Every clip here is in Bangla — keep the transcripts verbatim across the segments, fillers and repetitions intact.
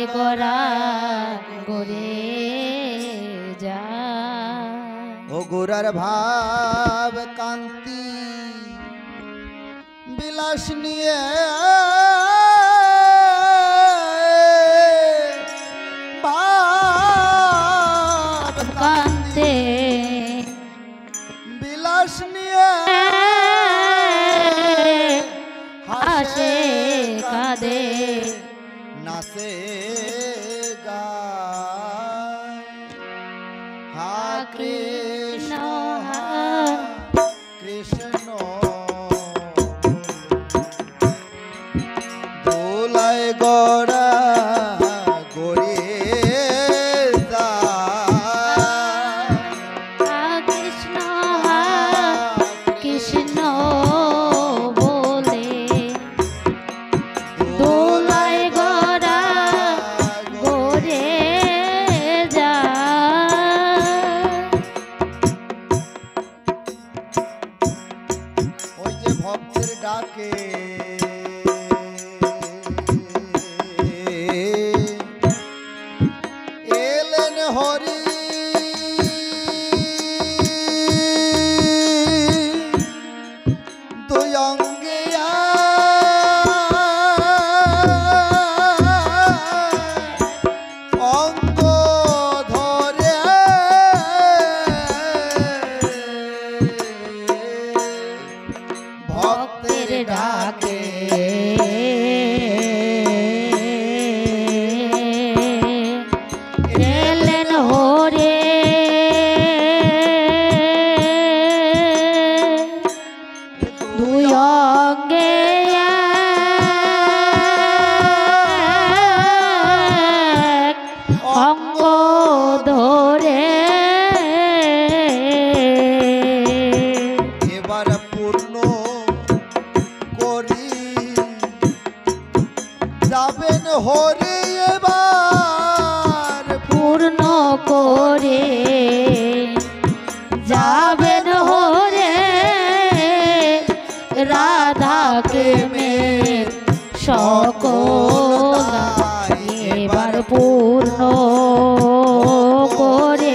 গোরা গোরে যা ও গোরার ভাব কান্তি বিলাস নিয়ে ভাব কান্তে বিলাস নিয়ে হাসে কাঁদে নাচে গায় হা কৃষ্ণ হা কৃষ্ণ দোলায় গড়া গড়ে কৃষ্ণ কৃষ্ণ বলে দোলায় গড়া গড়ে যা ওই যে ভক্তের ডাকে এলেন হরি দুই অঙ্গে অঙ্গ ধরে ভক্তের ডাকে এলেন হরে দুই অঙ্গে এক অঙ্গ ধরে এবার পূর্ণ করি যাবেন হরি এবার পূর্ণ করে যাবেন হরে রাধাকে মের সকল এবার পূর্ণ করে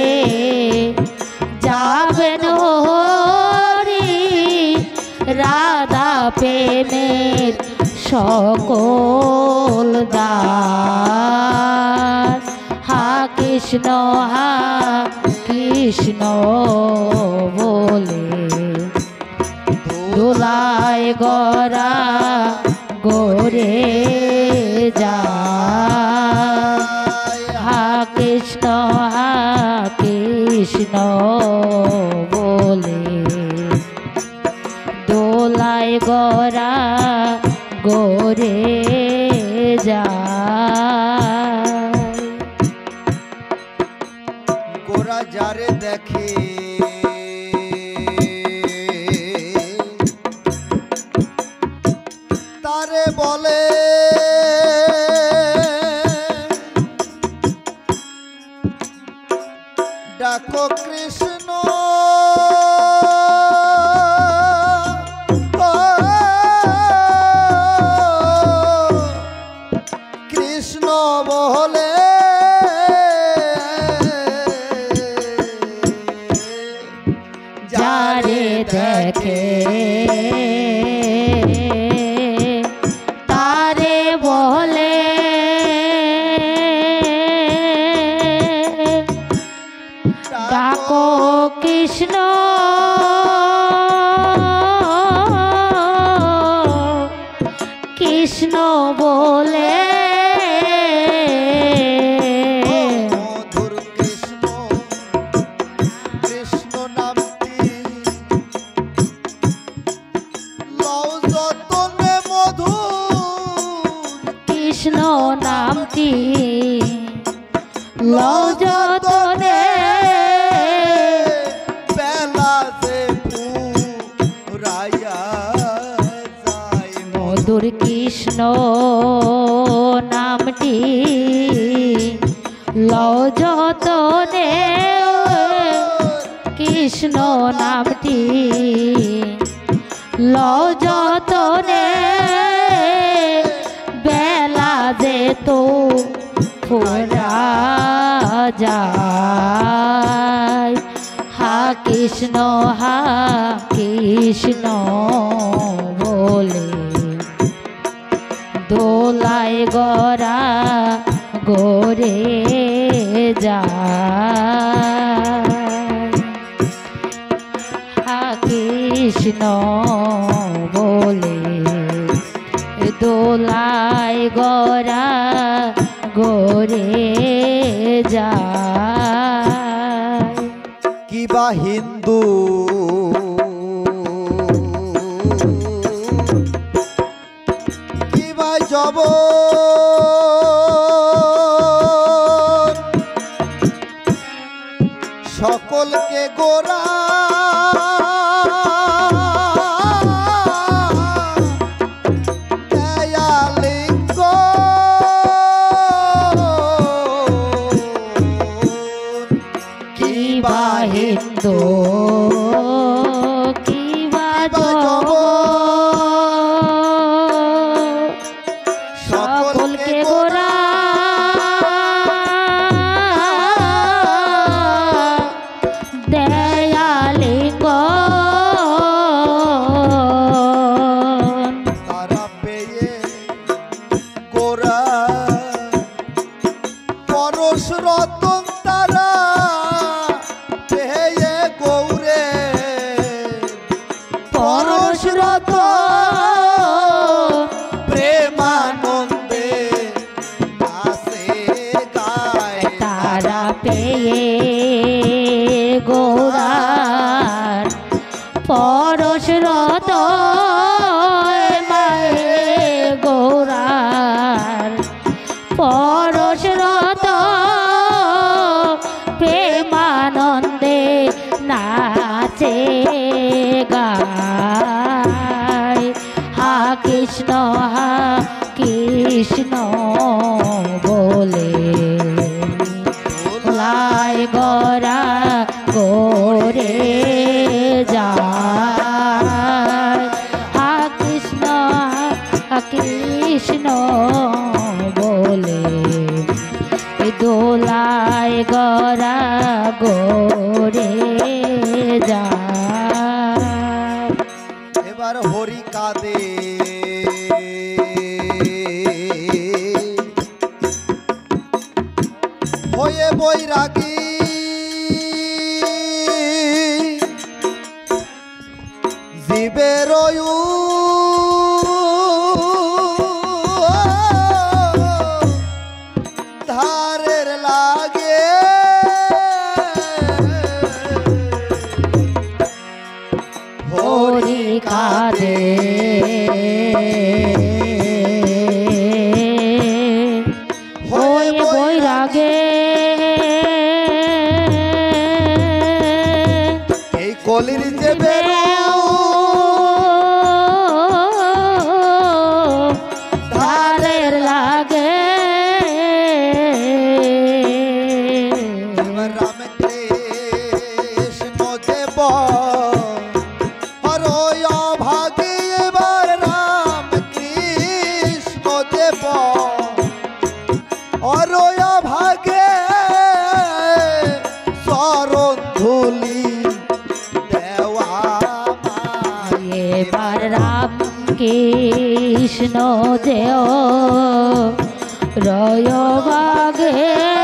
যাবেন হরি রাধা প্রেমের সকল দাস হা কৃষ্ণ হা কৃষ্ণ বলে দোলায় গড়া গোরে যা হা কৃষ্ণ হা কৃষ্ণ বলে দোলায় গড়া গোরে যা গোরা যারে দেখে তারে বলে ডাকো কৃষ্ণ ও কৃষ্ণ বলে যারে দেখে তারে বলে ডাকো কৃষ্ণ কৃষ্ণ বলে মধুর কৃষ্ণ কৃষ্ণ নামটি লও যতনে মধুর কৃষ্ণ নামটি লও যতনে বেলা যে পুরাইয়া যায় মধুর কৃষ্ণ নামটি লও যতনে কৃষ্ণ নামটি লও যতনে বেলা যে তো ফুরা যায়। হা কৃষ্ণ হা কৃষ্ণ বলে দোলায় গড়া গড়ে যায়। হা কৃষ্ণ বলে দোলায় গড়া গড়ে যায়। কিবা হিন্দু কিবা জব সকলকে গোরা দয়ালিঙ্গ কিবা হিন্দু কিবা জব সকলকে গোরা দয়ালিঙ্গ তারা পেয়ে গোরা পরশ রতন তারা পেয়ে গৌরে পরশ প্রেমানন্দে নাচে গায় তারা পেয়ে গৌরার পরশ রত মায়ে গৌরার পরশ রত প্রেমানন্দে নাচে গায়। হা কৃষ্ণ হা কৃষ্ণ বলে লাই গড়া গড়ে যায়। হা কৃষ্ণ হা কৃষ্ণ বলে দোলায় গড়া গড়ে যায়। এবার হরি কাঁদে হয়ে বৈরাগী জীবের ধারের লাগে হরি কাঁদে হয়ে বৈরাগে এই কলির যে ধারের লাগে রাম কৃষ্ণ দেব হরয় ভাগে এবার রাম কৃষ্ণ দেব হরয় ভাগে শরণ ধুলি দেওয়া এবার রাম কৃষ্ণ দেও রয় বাগে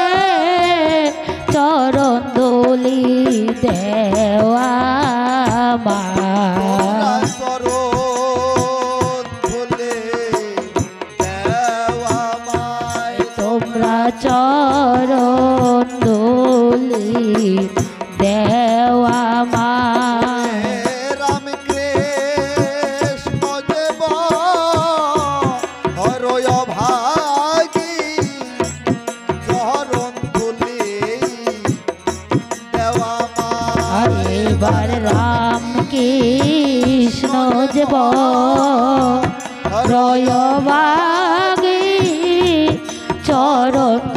চরণ দোলি দেওয়া মা শরণ ধুলি দেওয়া মায় তোমরা চরণ দোলি দেওয়া মা রাম কৃষ্ণ দেব হরয় ভাগী চরণ ধুলি দেওয়া মায় এবার রাম কৃষ্ণ দেব রয় বাগে চরণ